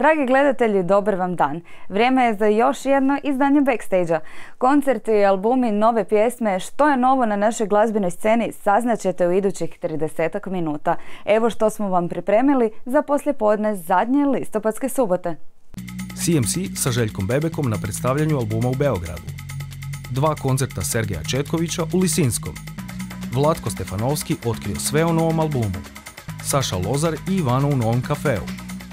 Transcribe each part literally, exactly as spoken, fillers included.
Dragi gledatelji, dobar vam dan. Vrijeme je za još jedno izdanje Backstage-a. Koncerti i albumi, nove pjesme, što je novo na našoj glazbenoj sceni, saznaćete u idućih tridesetak minuta. Evo što smo vam pripremili za poslijepodne zadnje listopadske subote. C M C sa Željkom Bebekom na predstavljanju albuma u Beogradu. Dva koncerta Sergeja Četkovića u Lisinskom. Vlatko Stefanovski otkrio sve o novom albumu. Saša Lozar i Ivano u novom kafeu.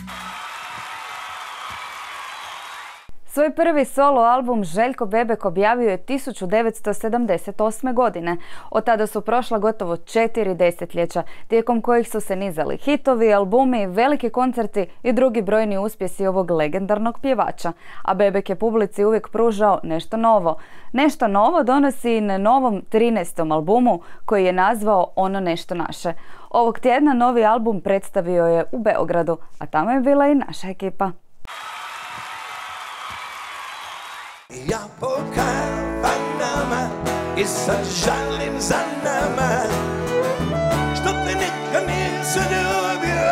Svoj prvi solo album Željko Bebek objavio je tisuću devetsto sedamdeset osme. godine. Od tada su prošla gotovo četiri desetljeća, tijekom kojih su se nizali hitovi, albumi, veliki koncerti i drugi brojni uspjesi ovog legendarnog pjevača. A Bebek je publici uvijek pružao nešto novo. Nešto novo donosi i na novom trinaestom albumu koji je nazvao Ono nešto naše. Ovog tjedna novi album predstavio je u Beogradu, a tamo je bila i naša ekipa. Ja po kafanama i sad žalim za nama, što te nikad nisam ljubio.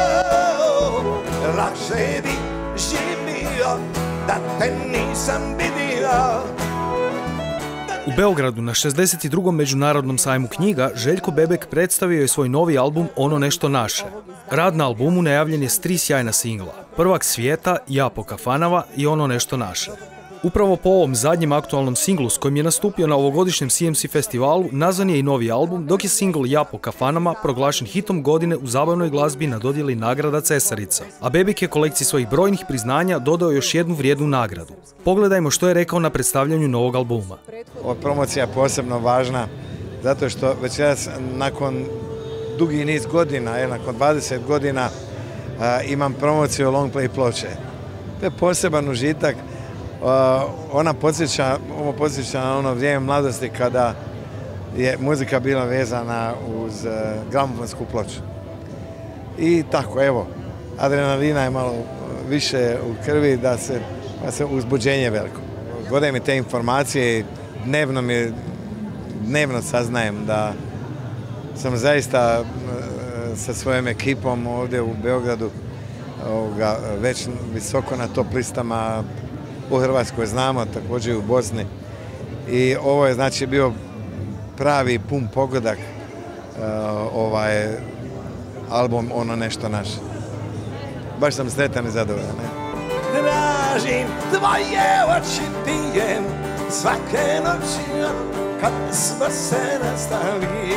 Lakše bi živio da te nisam vidio. U Beogradu na šezdeset drugom međunarodnom sajmu knjiga Željko Bebek predstavio je svoj novi album Ono nešto naše. Rad na albumu najavljen je s tri sjajna singla: Prvak svijeta, Ja po kafanama i Ono nešto naše. Upravo po ovom zadnjem aktualnom singlu s kojim je nastupio na ovogodišnjem C M C festivalu nazvan je i novi album, dok je singl Ja po kafanama proglašen hitom godine u zabavnoj glazbi na dodjeli nagrada Cesarica. A Bebek je kolekciji svojih brojnih priznanja dodao još jednu vrijednu nagradu. Pogledajmo što je rekao na predstavljanju novog albuma. Ova promocija je posebno važna zato što večeras nakon dugi niz godina, je, nakon dvadeset godina, a, imam promociju long play ploče. To je poseban užitak. Uh, ona podsjeća, ovo podsjeća na ono vrijeme mladosti kada je muzika bila vezana uz uh, gramofonsku ploču. I tako, evo, adrenalina je malo više u krvi, da se, da se uzbuđenje veliko. Gode mi te informacije, dnevno mi, dnevno saznajem da sam zaista uh, sa svojom ekipom ovdje u Beogradu ovoga, već visoko na top listama. U Hrvatskoj znamo, također i u Bosni. I ovo je znači bio pravi pun pogodak uh, ovaj album Ono nešto naše. Baš sam sretan i zadovoljan. Tražim tvoje oči, pijem svake noći kad smo se nastali.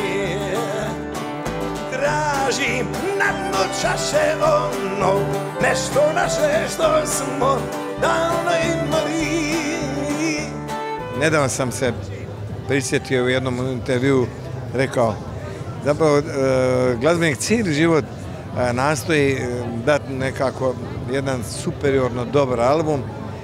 Tražim na dnu čaše ono nešto naše što smo davno imali. Nedavno sam se prisjetio u jednom intervjuu, rekao, zapravo glazbenik cijeli život nastoji dati nekako jedan superiorno dobar album,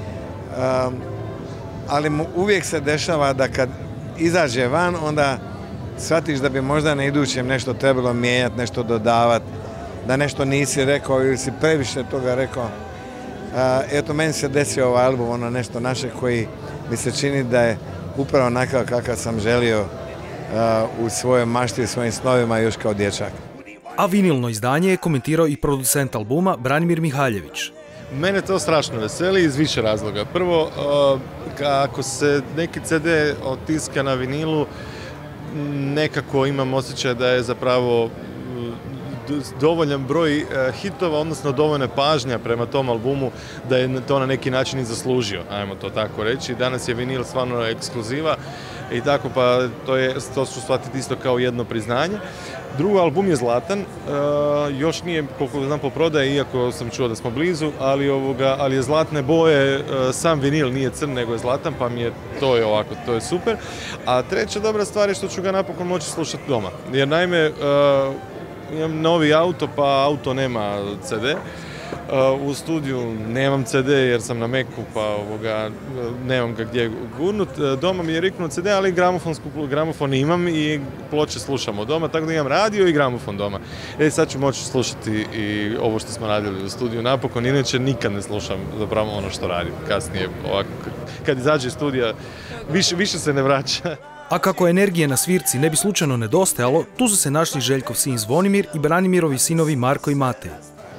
ali mu uvijek se dešava da kad izađe van, onda shvatiš da bi možda na idućem nešto trebalo mijenjati, nešto dodavati, da nešto nisi rekao ili si previše toga rekao. Eto, meni se desio ovaj album, Ono nešto naše, koji mi se čini da je upravo onakav kakav sam želio u svojoj mašti i svojim snovima još kao dječak. A vinilno izdanje je komentirao i producent albuma Branimir Mihaljević. Mene to strašno veseli iz više razloga. Prvo, kako se neki C D otiska na vinilu, nekako imam osjećaj da je zapravo dovoljan broj hitova, odnosno dovoljna pažnja prema tom albumu da je to na neki način i zaslužio, ajmo to tako reći. Danas je vinil stvarno ekskluziva i tako, pa to, je, to ću shvatiti isto kao jedno priznanje. Drugo, album je zlatan, e, još nije, koliko znam, po prodaji, iako sam čuo da smo blizu, ali, ovoga, ali je zlatne boje, e, sam vinil nije crn, nego je zlatan, pa mi je to je ovako, to je super. A treća dobra stvar je što ću ga napokon moći slušati doma, jer naime, e, imam novi auto, pa auto nema C D. U studiju nemam C D jer sam na Macu, pa ovoga, nemam ga gdje gurnut. Doma mi je riknuo C D, ali gramofonsku, gramofon imam i ploče slušamo doma, tako da imam radio i gramofon doma. E, sad ću moći slušati i ovo što smo radili u studiju napokon, inače nikad ne slušam zapravo ono što radim. Kasnije, ovako, kad izađe iz studija, više, više se ne vraća. A kako energije na svirci ne bi slučajno nedostajalo, tu su se našli Željkov sin Zvonimir i Branimirovi sinovi Marko i Matej.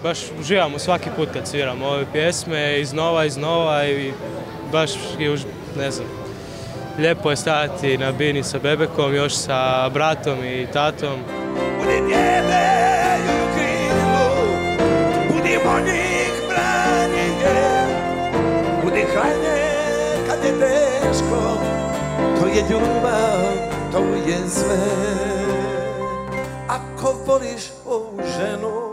baš uživamo svaki put kad sviramo ove pjesme iznova, iznova i baš je už, ne znam, lijepo je stajati na bini sa Bebekom, još sa bratom i tatom. Budi djede u krilu, budi monik branjenje, budi krajnje kad je teško, to je ljubav, to je sve. Ako voliš ovu ženu.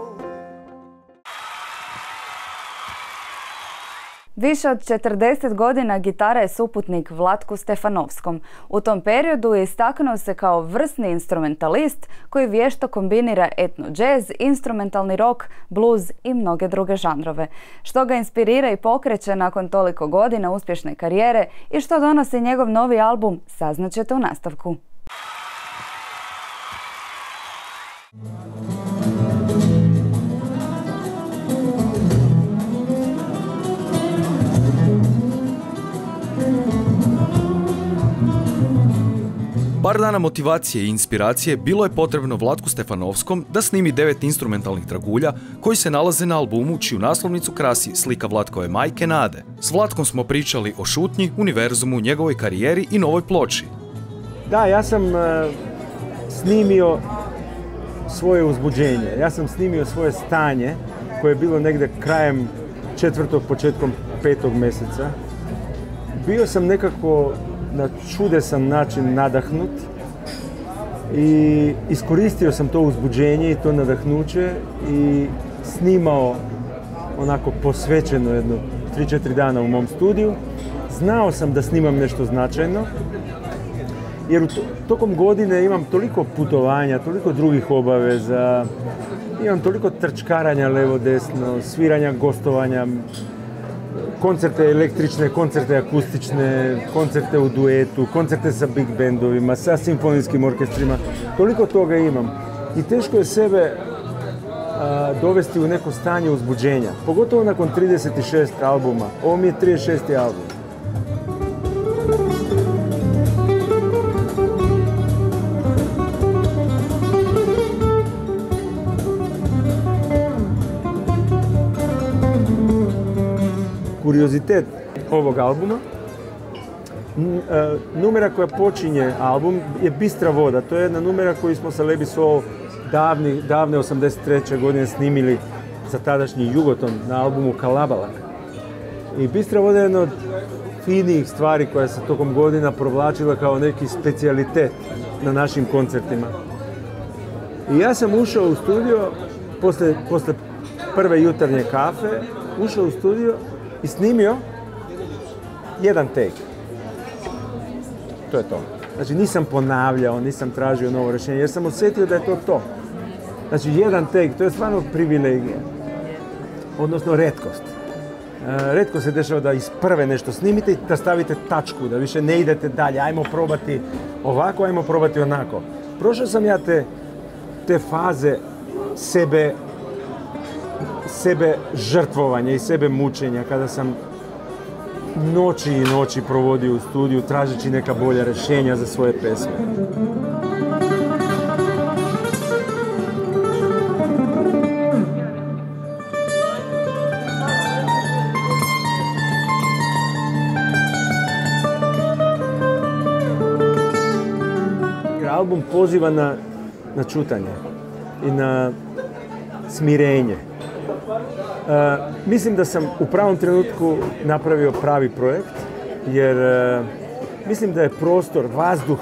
Više od četrdeset godina gitara je suputnik Vlatku Stefanovskom. U tom periodu je istaknuo se kao vrsni instrumentalist koji vješto kombinira etno džez, instrumentalni rock, blues i mnoge druge žanrove. Što ga inspirira i pokreće nakon toliko godina uspješne karijere i što donosi njegov novi album, saznaćete u nastavku. Par dana motivacije i inspiracije bilo je potrebno Vlatku Stefanovskom da snimi devet instrumentalnih dragulja koji se nalaze na albumu čiju naslovnicu krasi slika Vlatkove majke Nade. S Vlatkom smo pričali o šutnji, univerzumu, njegovoj karijeri i novoj ploči. Da, ja sam uh, snimio svoje uzbuđenje. Ja sam snimio svoje stanje koje je bilo negdje krajem četvrtog, početkom petog mjeseca. Bio sam nekako na čudesan način nadahnut i iskoristio sam to uzbuđenje i to nadahnuće i snimao onako posvećeno jedno tri četiri dana u mom studiju. Znao sam da snimam nešto značajno jer to, tokom godine imam toliko putovanja, toliko drugih obaveza, imam toliko trčkaranja levo-desno, sviranja, gostovanja, koncerte električne, koncerte akustične, koncerte u duetu, koncerte sa big bandovima, sa simfonijskim orkestrima. Toliko toga imam. I teško je sebe a, dovesti u neko stanje uzbuđenja. Pogotovo nakon trideset šest albuma. Ovo mi je trideset šesti album. Kuriozitet ovog albuma, numera koja počinje album je Bistra voda. To je jedna numera koju smo sa Lebi Soul davni, davne osamdeset treće godine snimili za tadašnji Jugoton na albumu Kalabalak. I Bistra voda je jedna od finijih stvari koja se tokom godina provlačila kao neki specijalitet na našim koncertima. I ja sam ušao u studio posle, posle prve jutarnje kafe, ušao u studio i snimio jedan take. To je to. Znači nisam ponavljao, nisam tražio novo rješenje, jer sam osjetio da je to to. Znači jedan take, to je stvarno privilegija. Odnosno retkost. E, retko se dešava da iz prve nešto snimite i da stavite tačku, da više ne idete dalje. Ajmo probati ovako, ajmo probati onako. Prošao sam ja te, te faze sebe sebe žrtvovanja i sebe mučenja, kada sam noći i noći provodio u studiju tražeći neka bolja rješenja za svoje pesme. Album poziva na, na čutanje i na smirenje. Uh, mislim da sam u pravom trenutku napravio pravi projekt, jer uh, mislim da je prostor, vazduh,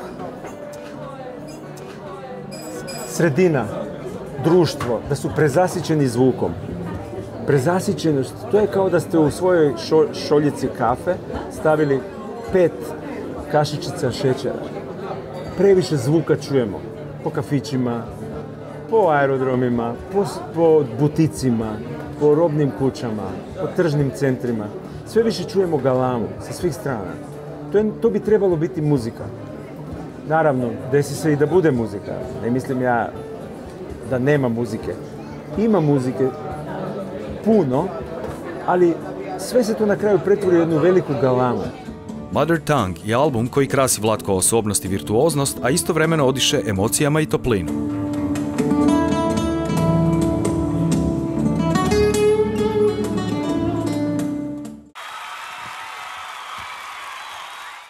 sredina, društvo, da su prezasićeni zvukom. Prezasićenost, to je kao da ste u svojoj šo, šoljici kafe stavili pet kašičica šećera. Previše zvuka čujemo po kafićima, po aerodromima, po, po buticima, po robnim kućama, po tržnim centrima. Sve više čujemo galamu sa svih strana. To, je, to bi trebalo biti muzika. Naravno, desi se i da bude muzika. Ne mislim ja da nema muzike. Ima muzike puno, ali sve se to na kraju pretvori u jednu veliku galamu. Mother Tongue je album koji krasi Vlatkova osobnost i virtuoznost, a istovremeno odiše emocijama i toplinu.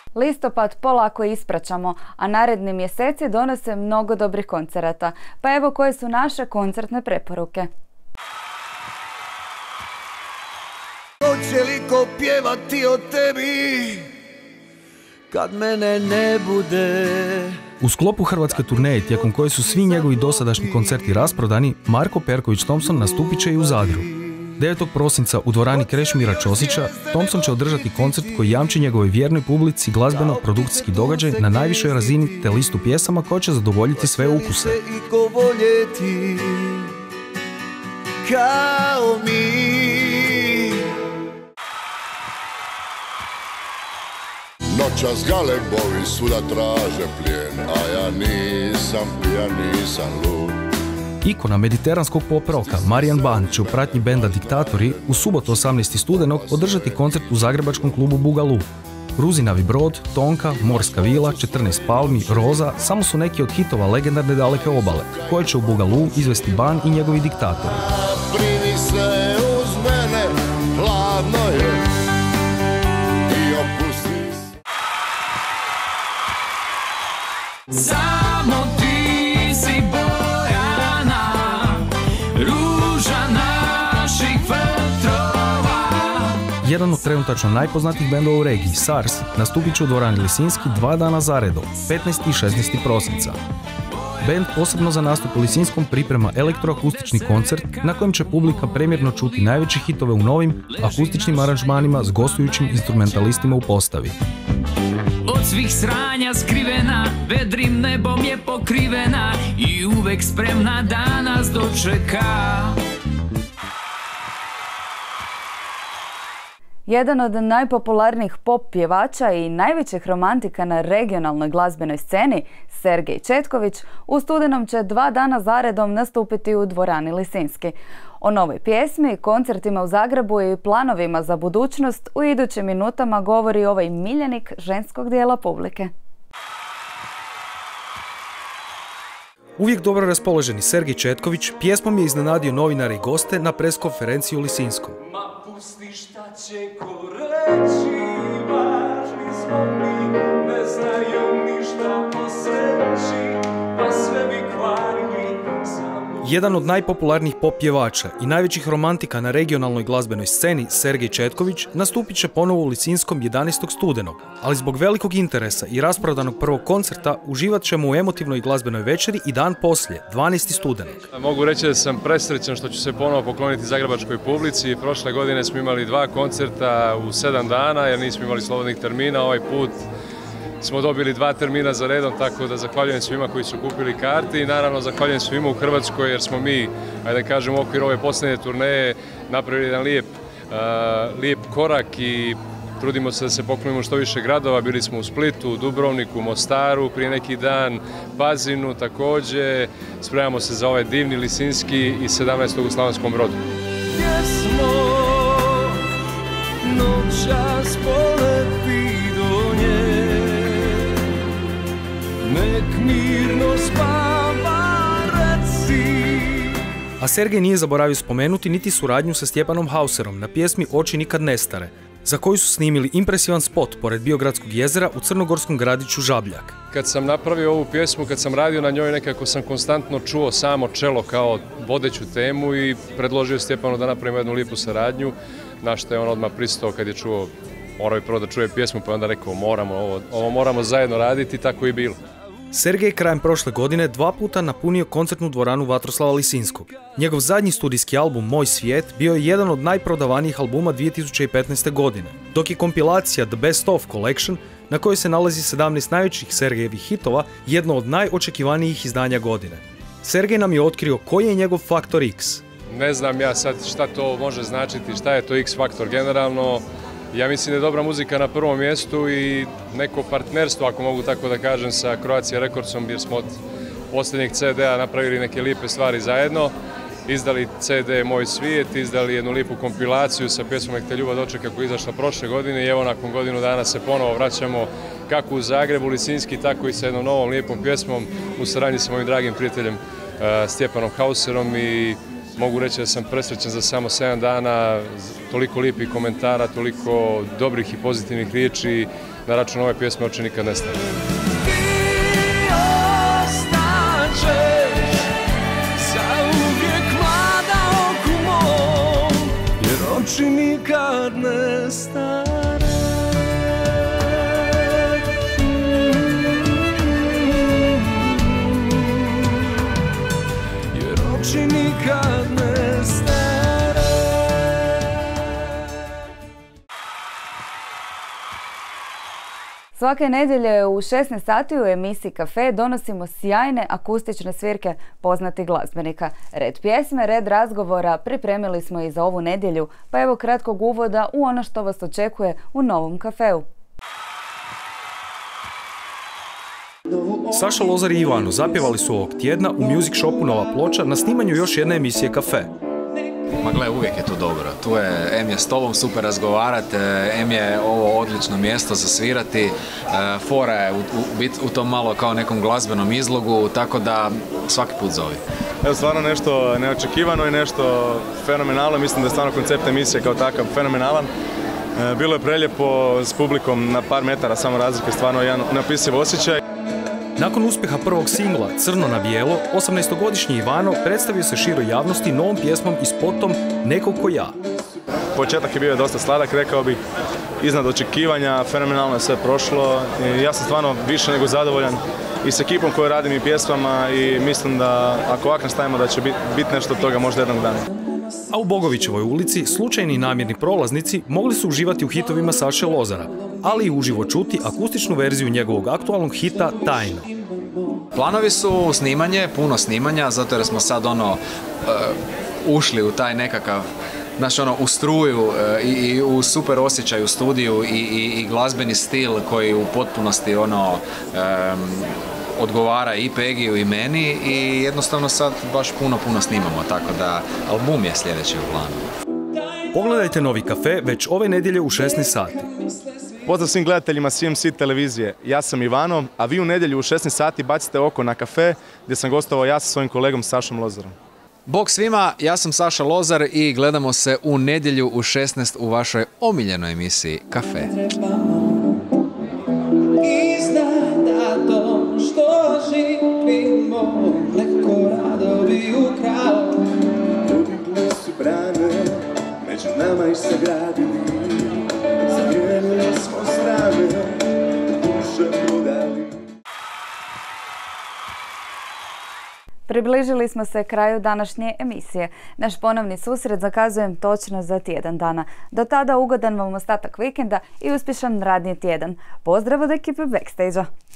Listopad polako ispraćamo, a naredni mjeseci donose mnogo dobrih koncerata. Pa evo koje su naše koncertne preporuke. Hoće li ko pjevati o tebi kad mene ne bude? U sklopu hrvatske turneje, tijekom koje su svi njegovi dosadašnji koncerti rasprodani, Marko Perković Thompson nastupit će i u Zadru. devetog prosinca u dvorani Krešimira Ćosića Thompson će održati koncert koji jamči njegovoj vjernoj publici glazbeno-produkcijski događaj na najvišoj razini te listu pjesama koja će zadovoljiti sve ukuse. I ko voljeti kao mi. Noćas galebovi svuda traže plijen, a ja nisam pijan, nisam lud. Ikona mediteranskog pop roka Marijan Ban će u pratnji benda Diktatori u subotu osamnaestog studenog održati koncert u zagrebačkom klubu Bugalu. Ruzinavi brod, Tonka, Morska vila, četrnaest palmi, Roza samo su neki od hitova legendarne Daleke obale, koje će u Bugalu izvesti Ban i njegovi Diktatori. Primi se uz mene, hladno je i opusti se. Samo ti si Bojana, ruža naših vetrova. Jedan od trenutačno najpoznatijih bendova u regiji, SARS, nastupit će u dvorani Lisinski dva dana zaredom, petnaestog i šesnaestog prosinca. Bend posebno za nastup u Lisinskom priprema elektroakustični koncert na kojem će publika premjerno čuti najveće hitove u novim akustičnim aranžmanima s gostujućim instrumentalistima u postavi. Od svih sranja skrivena, vedrim nebom je pokrivena i uvek spremna da nas dočeka. Jedan od najpopularnijih pop pjevača i najvećih romantika na regionalnoj glazbenoj sceni, Sergej Četković, u studenom će dva dana zaredom nastupiti u dvorani Lisinski. O novoj pjesmi, koncertima u Zagrebu i planovima za budućnost u idućim minutama govori ovaj miljenik ženskog dijela publike. Uvijek dobro raspoloženi Sergej Četković pjesmom je iznenadio novinare i goste na preskonferenciji u Lisinskom. Ma pusti šta će ko reći, važni smo mi, ne znaju ništa o sreći, pa sve bi kvarili samo. Jedan od najpopularnijih pop pjevača i najvećih romantika na regionalnoj glazbenoj sceni, Sergej Četković, nastupit će ponovo u Lisinskom jedanaestog studenog, ali zbog velikog interesa i rasprodanog prvog koncerta uživat ćemo u emotivnoj glazbenoj večeri i dan poslije, dvanaestog studenog. Mogu reći da sam presrećan što ću se ponovo pokloniti zagrebačkoj publici. Prošle godine smo imali dva koncerta u sedam dana jer nismo imali slobodnih termina. Ovaj put smo dobili dva termina za redom, tako da zahvaljujem svima koji su kupili karte i naravno zahvaljujem svima u Hrvatskoj jer smo mi, ajde da kažem, u okviru ove posljednje turneje napravili jedan lijep, uh, lijep korak i trudimo se da se poklonimo što više gradova. Bili smo u Splitu, Dubrovniku, Mostaru, prije neki dan, Pazinu također. Spremamo se za ovaj divni Lisinski i sedamnaestog u Slavonskom Brodu. Gdje smo, noćas poleti do nje, nek mirno spava, reci. A Sergej nije zaboravio spomenuti niti suradnju sa Stjepanom Hauserom na pjesmi Oči nikad ne stare, za koju su snimili impresivan spot pored Biogradskog jezera u crnogorskom gradiću Žabljak. Kad sam napravio ovu pjesmu, kad sam radio na njoj, nekako sam konstantno čuo samo čelo kao vodeću temu i predložio Stjepanu da napravimo jednu lijepu saradnju, na što je on odmah pristao kad je čuo, morao je prvo da čuje pjesmu, pa je onda rekao moramo ovo, ovo moramo zajedno raditi, tako i bilo. Sergej je krajem prošle godine dva puta napunio koncertnu dvoranu Vatroslava Lisinskog. Njegov zadnji studijski album Moj svijet bio je jedan od najprodavanijih albuma dvije tisuće petnaeste. godine, dok je kompilacija The Best Of Collection, na kojoj se nalazi sedamnaest najvećih Sergejevih hitova, jedno od najočekivanijih izdanja godine. Sergej nam je otkrio koji je njegov faktor X. Ne znam ja sad šta to može značiti, šta je to X faktor generalno. Ja mislim da je dobra muzika na prvom mjestu i neko partnerstvo, ako mogu tako da kažem, sa Croatia Recordsom, jer smo od posljednjeg ce de a napravili neke lijepe stvari zajedno. Izdali ce de Moj svijet, izdali jednu lijepu kompilaciju sa pjesmom Nek te ljubav dočeka koja je izašla prošle godine i evo nakon godinu dana se ponovo vraćamo kako u Zagrebu, Lisinski, tako i sa jednom novom lijepom pjesmom u saradnji sa mojim dragim prijateljem uh, Stjepanom Hauserom i mogu reći da sam presrećen za samo sedam dana, toliko lijepih komentara, toliko dobrih i pozitivnih riječi. na račun ove pjesme oče nikad ne stane. Oči nikad ne stare. Jer oči nikad ne stare. Svake nedjelje u šesnaest sati u emisiji Kafe donosimo sjajne akustične svirke poznatih glazbenika. Red pjesme, red razgovora pripremili smo i za ovu nedjelju, pa evo kratkog uvoda u ono što vas očekuje u novom kafeu. Saša Lozar i Ivano zapjevali su ovog tjedna u Music Shopu Nova Ploča na snimanju još jedne emisije Kafe. Ma gle, uvijek je tu dobro. Tu je, em je s tobom super razgovarati, em je ovo odlično mjesto za svirati, fora je u, u, bit u tom malo kao nekom glazbenom izlogu, tako da svaki put zovi. Evo stvarno nešto neočekivano i nešto fenomenalno, mislim da je stvarno koncept emisije kao takav fenomenalan. Bilo je prelijepo s publikom na par metara, samo razlike, stvarno jedan neopisiv osjećaj. Nakon uspjeha prvog singla Crno na bijelo, osamnaestogodišnji Ivano predstavio se široj javnosti novom pjesmom i spotom Nekog ko ja. Početak je bio dosta sladak, rekao bih, iznad očekivanja, fenomenalno je sve prošlo. I ja sam stvarno više nego zadovoljan i s ekipom koju radim i pjesmama i mislim da ako ovak nastavimo da će biti bit nešto od toga možda jednog dana. A u Bogovićevoj ulici slučajni i namjerni prolaznici mogli su uživati u hitovima Saše Lozara, ali i uživo čuti akustičnu verziju njegovog aktualnog hita Tajno. Planovi su snimanje, puno snimanja, zato jer smo sad ono uh, ušli u taj nekakav, znaš ono, u struju uh, i, i u super osjećaj u studiju i, i, i glazbeni stil koji u potpunosti ono um, odgovara i Pegiju i meni i jednostavno sad baš puno, puno snimamo, tako da album je sljedeći u planu. Pogledajte novi Kafe već ove nedjelje u šesnaest sati. Pozdrav svim gledateljima C M C televizije. Ja sam Ivano, a vi u nedjelju u šesnaest sati bacite oko na Kafe gdje sam gostovao ja sa svojim kolegom Sašom Lozarom. Bog svima, ja sam Saša Lozar i gledamo se u nedjelju u šesnaest u vašoj omiljenoj emisiji Kafe. Što živimo, neko rado bi ukrao. Podigli su brane, među nama ih sagradili. Zamijenili smo strane, duše prodali. Približili smo se kraju današnje emisije. Naš ponovni susret zakazujem točno za tjedan dana. Do tada ugodan vam ostatak vikenda i uspješan radni tjedan. Pozdrav od ekipe Backstage-a.